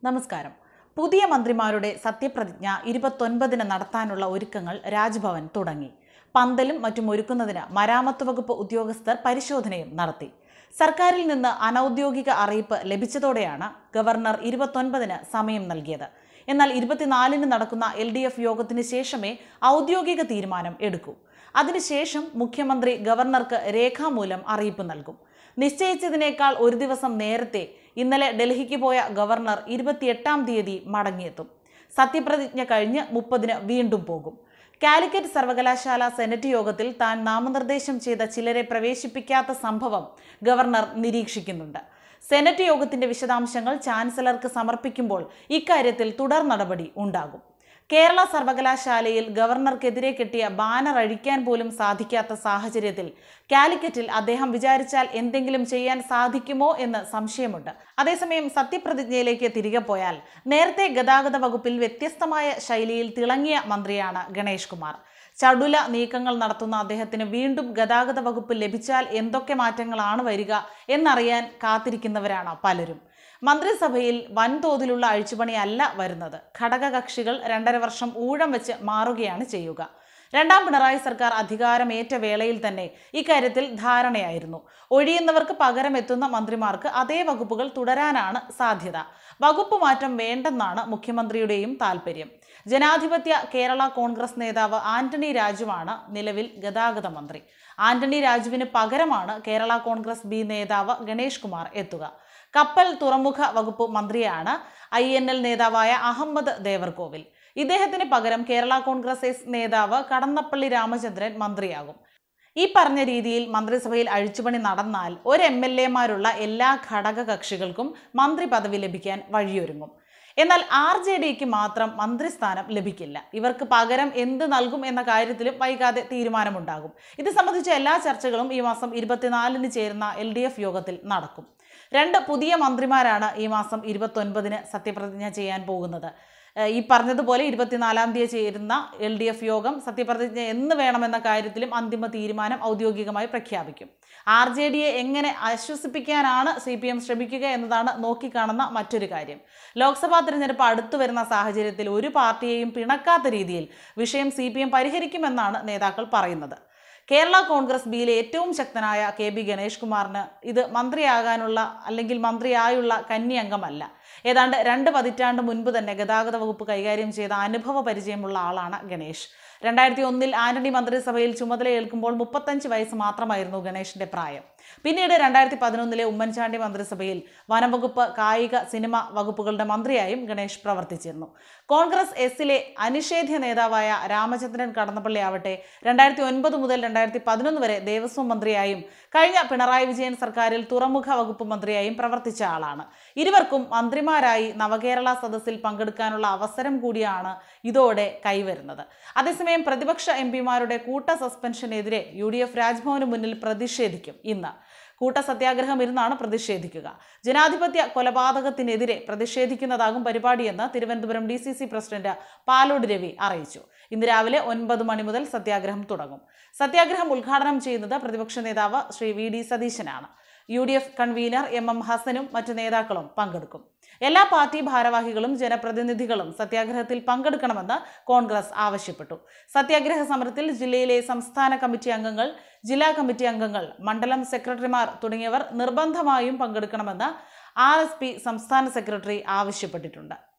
നമസ്കാരം. പുതിയ മന്ത്രിമാരുടെ സത്യപ്രതിജ്ഞ 29-ന് നടത്താനുള്ള ഒരുക്കങ്ങൾ രാജ്ഭവൻ തുടങ്ങി. പന്തലും മറ്റും ഒരുക്കുന്നതിന് മരാമത്ത് വകുപ്പ് ഉദ്യോഗസ്ഥർ പരിശോധനയും നടത്തി. സർക്കാരിൽ നിന്ന് അനൌദ്യോഗിക അറിയിപ്പ് ലഭിച്ചതോടെയാണ് ഗവർണർ 29-ന് സമയം നൽകിയത്. എന്നാൽ 24-ന് നടക്കുന്ന LDF യോഗത്തിന് ശേഷമേ ഔദ്യോഗിക തീരുമാനം എടുക്കൂ. അതിനുശേഷം മുഖ്യമന്ത്രി ഗവർണർക്ക് രേഖാമൂലം അറിയിപ്പ് നൽകും. നിശ്ചയിച്ചതിനേക്കാൾ ഒരു ദിവസം നേരത്തെ ഇന്നലെ ഡൽഹിക്ക് പോയ ഗവർണർ 28-ാം തീയതി മടങ്ങിയെത്തും. സത്യപ്രതിജ്ഞ കഴിഞ്ഞ് 30-ന് വീണ്ടും പോകും. കാലിക്കറ്റ് സർവകലാശാല സെനറ്റ് യോഗത്തിൽ താൻ നാമനിർദ്ദേശം ചെയ്ത ചിലരെ പ്രവേശിപ്പിക്കാത്ത സംഭവം ഗവർണർ നിരീക്ഷിക്കുന്നുണ്ട്. സെനറ്റ് യോഗത്തിന്റെ വിശദാംശങ്ങൾ ചാൻസലർക്ക് സമർപ്പിക്കുമ്പോൾ ഇക്കാര്യത്തിൽ തുടർ നടപടി ഉണ്ടാകും. കേരള സർവകലാശാലയിൽ ഗവർണർക്കെതിരെ കെട്ടിയ ബാനർ അഴിക്കാൻ പോലും സാധിക്കാത്ത സാഹചര്യത്തിൽ കാലിക്കറ്റിൽ അദ്ദേഹം വിചാരിച്ചാൽ എന്തെങ്കിലും ചെയ്യാൻ സാധിക്കുമോ എന്ന് സംശയമുണ്ട്. അതേസമയം സത്യപ്രതിജ്ഞയിലേക്ക് തിരികെ പോയാൽ നേരത്തെ ഗതാഗത വകുപ്പിൽ വ്യത്യസ്തമായ ശൈലിയിൽ തിളങ്ങിയ മന്ത്രിയാണ് ഗണേഷ് കുമാർ. ചടുല നീക്കങ്ങൾ നടത്തുന്ന അദ്ദേഹത്തിന് വീണ്ടും ഗതാഗത വകുപ്പ് ലഭിച്ചാൽ എന്തൊക്കെ മാറ്റങ്ങളാണ് വരിക എന്നറിയാൻ കാത്തിരിക്കുന്നവരാണ് പലരും. മന്ത്രിസഭയിൽ വൻതോതിലുള്ള അഴിച്ചുപണിയല്ല വരുന്നത്. ഘടകകക്ഷികൾ 2.5 വർഷം ഊഴം വെച്ച് മാറുകയാണ് ചെയ്യുക. രണ്ടാം പിണറായി സർക്കാർ അധികാരമേറ്റ വേളയിൽ തന്നെ ഇക്കാര്യത്തിൽ ധാരണയായിരുന്നു. ഒഴിയുന്നവർക്ക് പകരം എത്തുന്ന മന്ത്രിമാർക്ക് അതേ വകുപ്പുകൾ തുടരാനാണ് സാധ്യത. വകുപ്പ് മാറ്റം വേണ്ടെന്നാണ് മുഖ്യമന്ത്രിയുടെയും താൽപര്യം. ജനാധിപത്യ കേരള കോൺഗ്രസ് നേതാവ് ആന്റണി രാജുവാണ് നിലവിൽ ഗതാഗത മന്ത്രി. ആന്റണി രാജുവിന് പകരമാണ് കേരള കോൺഗ്രസ് ബി നേതാവ് ഗണേഷ് കുമാർ എത്തുക. കപ്പൽ തുറമുഖ വകുപ്പ് മന്ത്രിയാണ് INL നേതാവായ അഹമ്മദ് ദേവർകോവിൽ. ഇദ്ദേഹത്തിന് പകരം കേരള കോൺഗ്രസ് എസ് നേതാവ് കടന്നപ്പള്ളി രാമചന്ദ്രൻ മന്ത്രിയാകും. ഈ പറഞ്ഞ രീതിയിൽ മന്ത്രിസഭയിൽ അഴിച്ചുപണി നടന്നാൽ ഒരു MLA-മാരുള്ള എല്ലാ ഘടക കക്ഷികൾക്കും മന്ത്രി പദവി ലഭിക്കാൻ വഴിയൊരുങ്ങും. എന്നാൽ RJDക്ക് മാത്രം മന്ത്രിസ്ഥാനം ലഭിക്കില്ല. ഇവർക്ക് പകരം എന്ത് നൽകും എന്ന കാര്യത്തിലും വൈകാതെ തീരുമാനമുണ്ടാകും. ഇത് സംബന്ധിച്ച എല്ലാ ചർച്ചകളും ഈ മാസം 24-ന് ചേരുന്ന LDF യോഗത്തിൽ നടക്കും. 2 പുതിയ മന്ത്രിമാരാണ് ഈ മാസം 29-ന് സത്യപ്രതിജ്ഞ ചെയ്യാൻ പോകുന്നത്. ഈ പറഞ്ഞതുപോലെ 24-ാം തീയതി ചേരുന്ന LDF യോഗം സത്യപ്രതിജ്ഞ എന്ന് വേണമെന്ന കാര്യത്തിലും അന്തിമ തീരുമാനം ഔദ്യോഗികമായി പ്രഖ്യാപിക്കും. RJDയെ എങ്ങനെ ആശ്വസിപ്പിക്കാനാണ് CPM ശ്രമിക്കുക എന്നതാണ് നോക്കിക്കാണുന്ന മറ്റൊരു കാര്യം. ലോക്സഭാ തെരഞ്ഞെടുപ്പ് അടുത്തു വരുന്ന സാഹചര്യത്തിൽ ഒരു പാർട്ടിയെയും പിണക്കാത്ത രീതിയിൽ വിഷയം CPM പരിഹരിക്കുമെന്നാണ് നേതാക്കൾ പറയുന്നത്. കേരള കോൺഗ്രസ് ബിയിലെ ഏറ്റവും ശക്തനായ KB ഗണേഷ് കുമാറിന് ഇത് മന്ത്രിയാകാനുള്ള അല്ലെങ്കിൽ മന്ത്രിയായുള്ള കന്നി അംഗമല്ല. ഏതാണ്ട് 2 പതിറ്റാണ്ട് മുൻപ് തന്നെ ഗതാഗത വകുപ്പ് കൈകാര്യം ചെയ്ത അനുഭവ പരിചയമുള്ള ആളാണ് ഗണേഷ്. 2001-ൽ ആന്റണി മന്ത്രിസഭയിൽ ചുമതലയേൽക്കുമ്പോൾ 35 വയസ്സ് മാത്രമായിരുന്നു ഗണേഷിന്റെ പ്രായം. പിന്നീട് 2011-ലെ ഉമ്മൻചാണ്ടി മന്ത്രിസഭയിൽ വനംവകുപ്പ്, കായിക, സിനിമ വകുപ്പുകളുടെ മന്ത്രിയായും ഗണേഷ് പ്രവർത്തിച്ചിരുന്നു. കോൺഗ്രസ് എസിലെ അനിഷേധ്യ നേതാവായ രാമചന്ദ്രൻ കടന്നപ്പള്ളി ആവട്ടെ 2009 മുതൽ 2011 വരെ ദേവസ്വം മന്ത്രിയായും കഴിഞ്ഞ പിണറായി വിജയൻ സർക്കാരിൽ തുറമുഖ വകുപ്പ് മന്ത്രിയായും പ്രവർത്തിച്ച ആളാണ്. ഇരുവർക്കും മന്ത്രിമാരായി നവകേരള സദസ്സിൽ പങ്കെടുക്കാനുള്ള അവസരം കൂടിയാണ് ഇതോടെ കൈവരുന്നത്. അതേസമയം പ്രതിപക്ഷ MP-മാരുടെ കൂട്ട സസ്പെൻഷനെതിരെ UDF രാജ്ഭവന് മുന്നിൽ പ്രതിഷേധിക്കും. ഇന്ന് കൂട്ട സത്യാഗ്രഹം ഇരുന്നാണ് പ്രതിഷേധിക്കുക. ജനാധിപത്യ കൊലപാതകത്തിനെതിരെ പ്രതിഷേധിക്കുന്നതാകും പരിപാടിയെന്ന് തിരുവനന്തപുരം DCC പ്രസിഡന്റ് പാലോട് രവി അറിയിച്ചു. ഇന്ന് രാവിലെ 9 മണി മുതൽ സത്യാഗ്രഹം തുടങ്ങും. സത്യാഗ്രഹം ഉദ്ഘാടനം ചെയ്യുന്നത് പ്രതിപക്ഷ നേതാവ് ശ്രീ VD സതീശനാണ്. UDF കൺവീനർ MM ഹസനും മറ്റു നേതാക്കളും പങ്കെടുക്കും. എല്ലാ പാർട്ടി ഭാരവാഹികളും ജനപ്രതിനിധികളും സത്യാഗ്രഹത്തിൽ പങ്കെടുക്കണമെന്ന് കോൺഗ്രസ് ആവശ്യപ്പെട്ടു. സത്യാഗ്രഹ സമരത്തിൽ ജില്ലയിലെ സംസ്ഥാന കമ്മിറ്റി അംഗങ്ങൾ, ജില്ലാ കമ്മിറ്റി അംഗങ്ങൾ, മണ്ഡലം സെക്രട്ടറിമാർ തുടങ്ങിയവർ നിർബന്ധമായും പങ്കെടുക്കണമെന്ന് RSP സംസ്ഥാന സെക്രട്ടറി ആവശ്യപ്പെട്ടിട്ടുണ്ട്.